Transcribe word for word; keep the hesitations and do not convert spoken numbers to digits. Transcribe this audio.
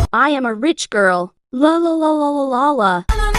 I am a rich girl. La la la la la la la.